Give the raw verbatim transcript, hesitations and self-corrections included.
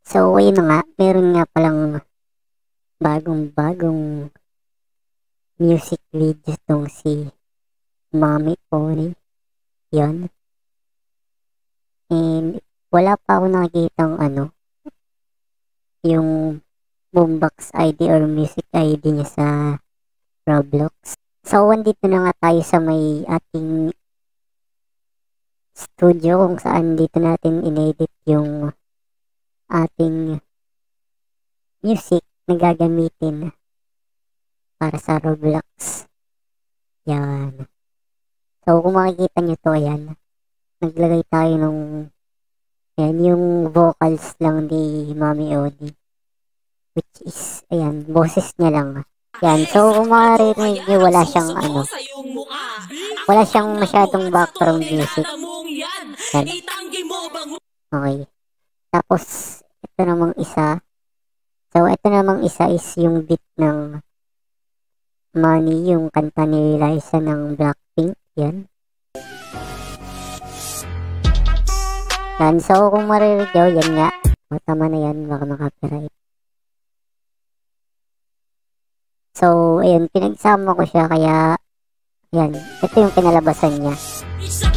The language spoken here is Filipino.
So, ayun na nga, meron nga palang bagong-bagong music video tong si Mommy Pony. Yan. And wala pa ako nakikitang ano, yung boombox I D or music I D niya sa Roblox. So, andito na nga tayo sa may ating studio kung saan dito natin inedit yung ating music na gagamitin para sa Roblox. Yan. So, kung makikita nyo to, ayan. Naglagay tayo nung ayan, yung vocals lang ni Mommy Odie. Which is, ayan, boses niya lang. Yan. So, kung maririnig nyo, wala siyang ano, wala siyang masyadong background music. Yan. Okay. Tapos, ito namang isa. So, ito namang isa is yung beat ng Money, yung kanta ni Liza ng Blackpink. Yan. Yan. So, kung maririnig nyo, yan nga. O, tama na yan. Baka makapiright. So, ayun. Pinagsama ko siya kaya, yan. Ito yung kinalabasan niya.